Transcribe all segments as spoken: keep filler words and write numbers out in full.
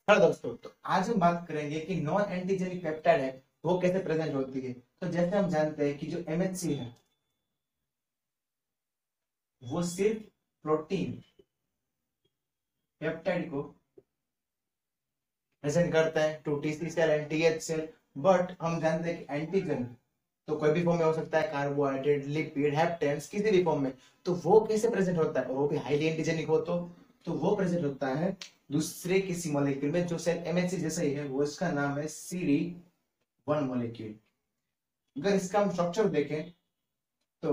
Hello दोस्तों, तो आज हम बात करेंगे कि नॉन एंटीजेनिक पेप्टाइड है वो कैसे प्रेजेंट होती है। तो जैसे हम जानते हैं कि जो एमएचसी है वो सिर्फ प्रोटीन पेप्टाइड को प्रेजेंट करता है to TC cell and TH cell. But हम जानते हैं कि एंटीजन तो कोई भी फॉर्म में हो सकता है, कार्बोहाइड्रेट, लिपिड, हेप्टेन्स, किसी भी फॉर्म में। तो वो कैसे प्रेजेंट होता है, और वो भी हाईली एंटीजेनिक हो तो तो वो प्रेजेंट होता है दूसरे किसी मॉलिक्यूल में जो सेल एमएचसी जैसा ही है, वो इसका नाम है सीडी वन मॉलिक्यूल। अगर इसका हम स्ट्रक्चर देखें तो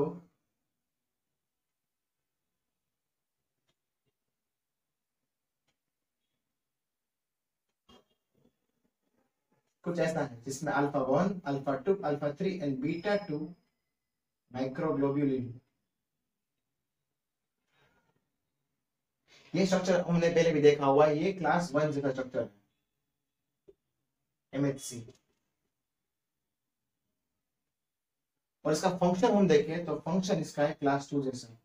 कुछ ऐसा है जिसमें alpha one, alpha two, alpha three and beta two microglobulin. ये स्ट्रक्चर हमने पहले भी देखा हुआ है, ये क्लास वन जैसा स्ट्रक्चर है एमएचसी। और इसका फंक्शन हम देखें तो फंक्शन इसका है क्लास टू जैसा,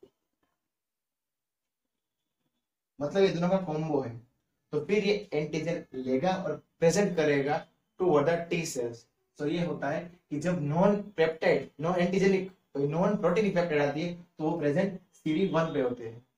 मतलब ये दोनों का कॉम्बो है। तो फिर ये एंटीजन लेगा और प्रेजेंट करेगा टू द टी सेल्स। तो ये होता है कि जब non peptide, non antigenic, non proteinic peptide आती है तो वो प्रेजेंट सीडी वन पे होते हैं।